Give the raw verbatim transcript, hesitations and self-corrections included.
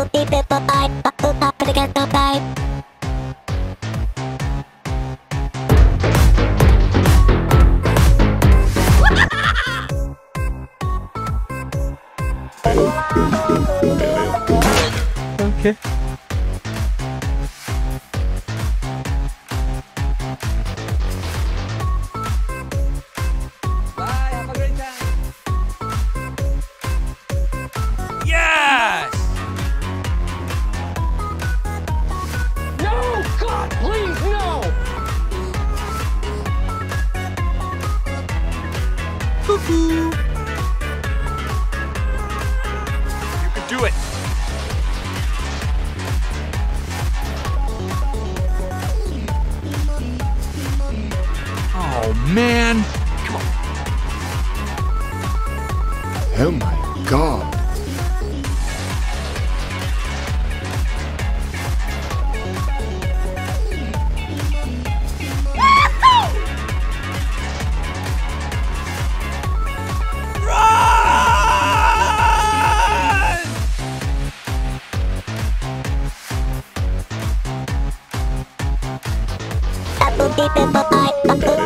Apple people I Apple apple get no time. Okay. Bye, have a great time. Yes! No! God, please, no! Cuckoo. You can do it. Oh, man. Come on. Oh my god. Run! Apple people I Apple